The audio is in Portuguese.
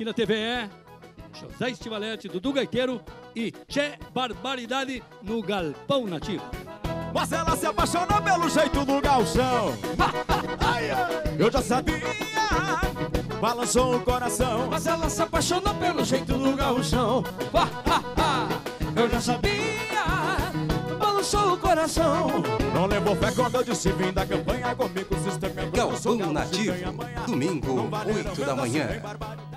aqui na TVE, José Estivalete, Dudu Gaiteiro e Tchê Barbaridade no Galpão Nativo. Mas ela se apaixonou pelo jeito do gauchão. Eu já sabia, balançou o coração. Mas ela se apaixonou pelo jeito do gauchão. Eu já sabia, balançou o coração. Não levou fé quando eu disse vim da campanha comigo. Galpão Nativo, domingo, 8 da manhã.